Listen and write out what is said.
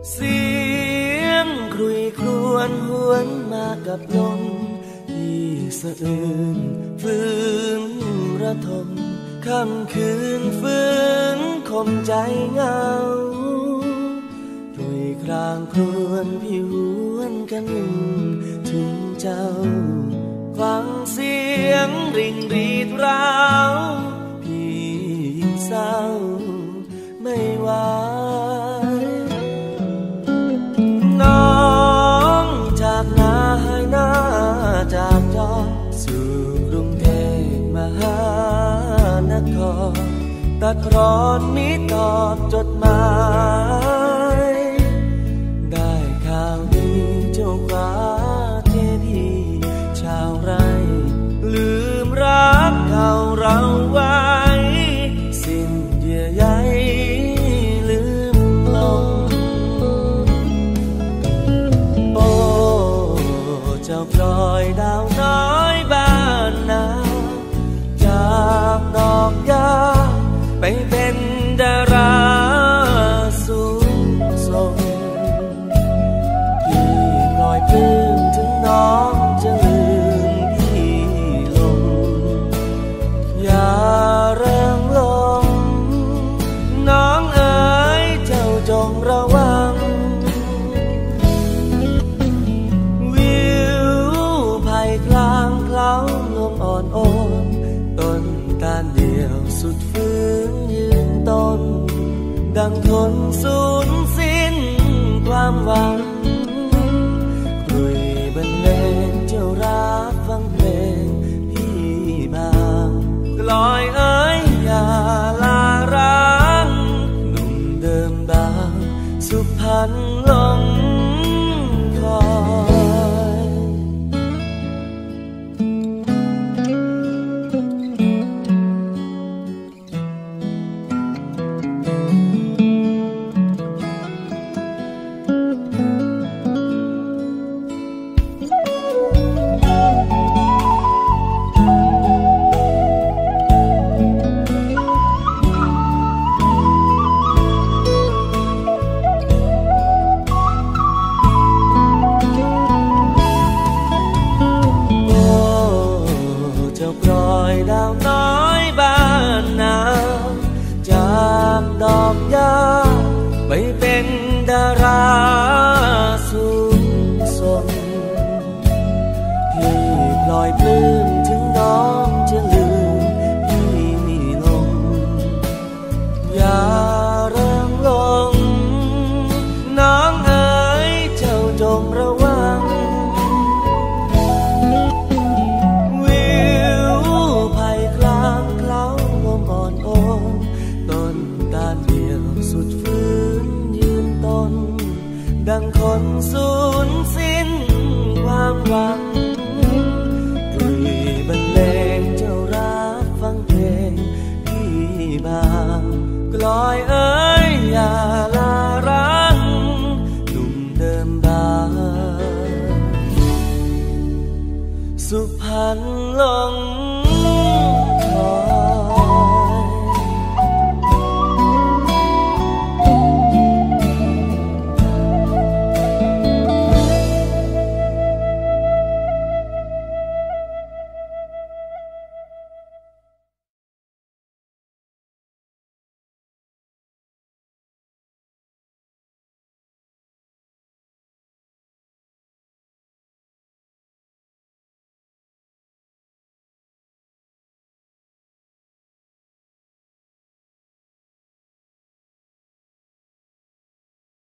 เสียงครุยครวญหวนมากับลมที่สะอื้นฟื้นระทมค่ำคืนฟื้นคมใจเงาคุยครางครวญพิหวนกันถึงเจ้าฟังเสียงริ่งรีดร้าวพี่ยิ่งเศร้าไม่ไหวน้องจากนาให้หน้าจากจอสู่กรุงเทพมหานครตัดร้อนมิตอบจดหมายได้ข่าวดีเจ้าฟ้าเทพีชาวไร่ลืมรักเก่าเราไว้สิ้นเยื่อใยลืมลงโอ้เจ้าพลอยดาวน้อยบ้านนาจากดอกหญ้าไปเป็นดาราสูงส่งพี่ปล่อยปลื้มถึงน้องจะลืมพี่ลงอย่าเริงลงน้องเอ๋ยเจ้าจงระวังวิวไผ่กลางเคล้าลมอ่อนโอนต้นตาลเดียวสุดฟื้นยืนต้นดังทนสูญสิ้นความหวังคุยบรรเลงเจ้ารักฟังเพลงพี่บางกลอยเอ๋ยอย่าลาร้างหนุ่มเดิมบางสุพรรณลงคอยดาวน้อยบ้านนาจากดอกหญ้าไปเป็นดาราสูงส่งพี่ปล่อยปลื้มถึงน้องจะลืมพี่ลงอย่าเริงลงน้องเอ๋ยเจ้าจงระวังดังคนสูญสิ้นความหวัง